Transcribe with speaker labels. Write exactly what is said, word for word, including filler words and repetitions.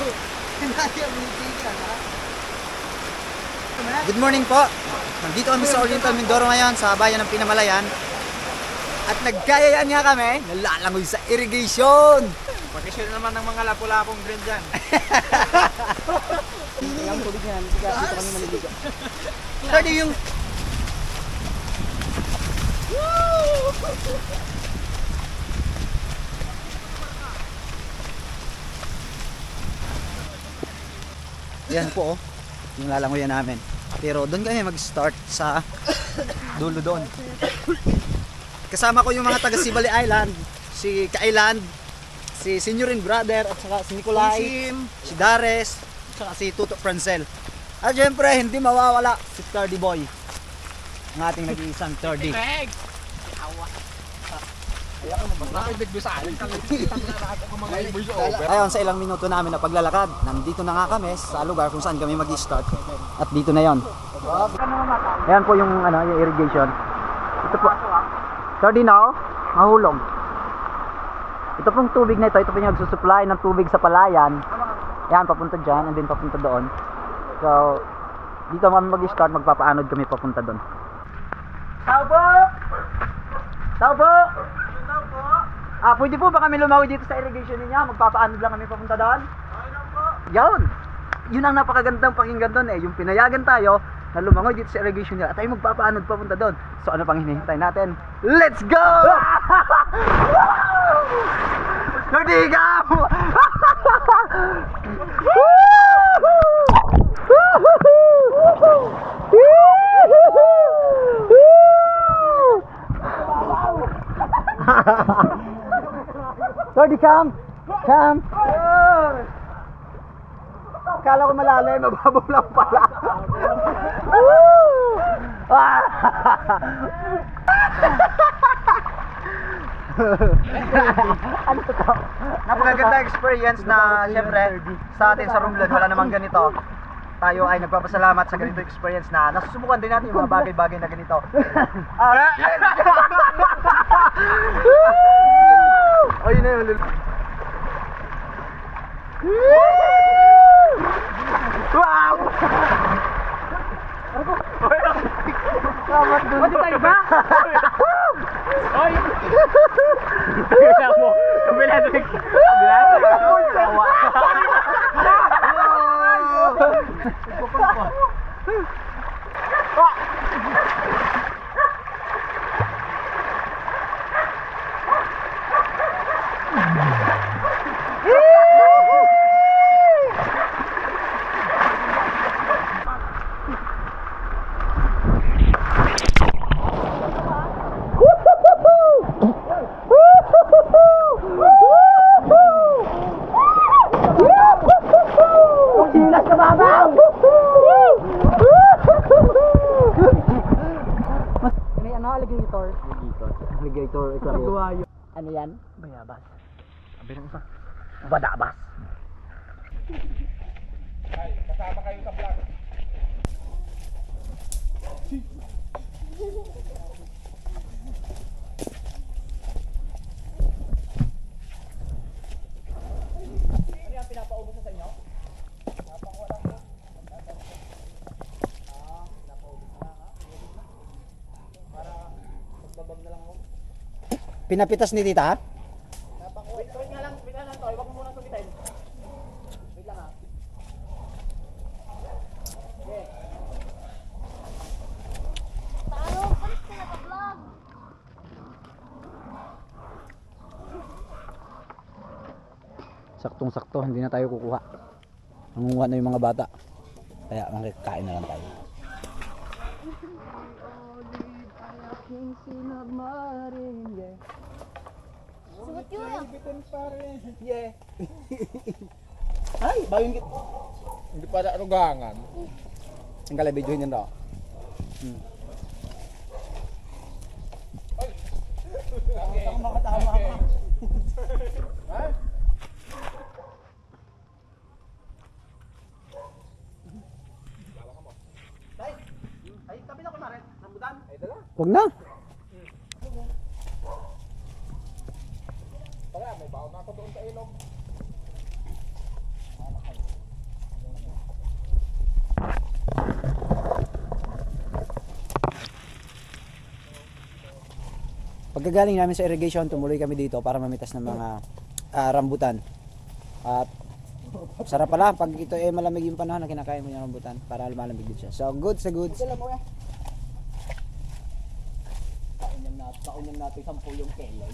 Speaker 1: Good morning po. Nandito kami sa Oriental Mindoro ngayon sa bayan ng Pinamalayan. At nagkayayaan nga kami, nalalangoy sa irrigation.
Speaker 2: Pag-issue naman ng mga lapu-lapong green dyan.
Speaker 1: Ang tubig niyan, dito kami maliligo. Sorry yung... Yan po oh, yung lalangoyan namin. Pero doon kami mag-start sa dulo doon. Kasama ko yung mga taga Sibali Island, si Kailand, si Senyorin Brother, at saka si Nicolai, si Dares, at saka si Tuto Francel. At syempre, hindi mawawala si Thirdy Boy, ang ating nag-iisang Thirdy. Ayon sa ilang minuto namin na paglalakad, nandito na nga kami sa lugar kung saan kami mag-start. At dito na yon. Ayan po yung, ano, yung irrigation. Ito po. Thirdy now, mahulog. Ito pong tubig na ito, ito po yung nagsusupply ng tubig sa palayan. Ayan, papunta dyan, and then papunta doon. So, dito kami mag-start, magpapaanod kami papunta doon. Tao po! Tao po! Ah, pwede po ba kami lumawi dito sa irrigation ninyo? Magpapaanod lang kami papunta doon? Yun! Yun ang napakagandang pakinggan doon eh. Yung pinayagan tayo na lumangoy dito sa irrigation niya at tayo magpapaanod papunta doon. So ano pang hinihintay natin? Let's go! Nagdigam! Thirdy, come! Come! Akala ko malalim, mababaw lang pala. Ano to? Napakaganda experience na siyempre sa atin sa Romblon wala namang ganito. Tayo ay nagpapasalamat sa ganito experience na nasusubukan din natin yung mga bagay-bagay na ganito. Ayun na yun. Wow! Kamat doon. Pwede tayo ba? Oy! Kabila mo. Kabila mo. Kabila mo. Alligator. Alligator. Alligator. Ano yan? Bayabas. Sabi ng isa. Badabas. Ay, kasama kayo sa vlog. Ano yan pinapaubos na sa inyo? Napakuha lang po. Ah, pinapaubos na lang ha? Para magbabag na lang ako. Pinapitas ni tita? Wait, wait nga lang, wait nga lang to. Iwag mo muna sumitin. Wait lang ha. Okay.
Speaker 3: Taro, palis ka na ka-vlog.
Speaker 1: Saktong-sakto, hindi na tayo kukuha. Nangunguha na yung mga bata. Kaya makikain na lang tayo.
Speaker 3: Sugot yun ah.
Speaker 1: Yeah. Ay, bayun kit.
Speaker 2: Hindi pa na arugangan.
Speaker 1: Ang kala video niyan daw. Hmm. Ay. Ako makatama ka. Ha? Ay, ay tabi na ko na rin. Rambutan. Ay dala. Wag na. May baon ako doon sa ilog. Pagkagaling namin sa irrigation, tumuloy kami dito para mamitas ng mga ah, rambutan. At sarap pala pag ito eh malamig yung panahon na kinakain mo yung rambutan para lumalamig din siya. So good sa goods.
Speaker 4: Kaunan natin, kaunan natin sampu yung kelay.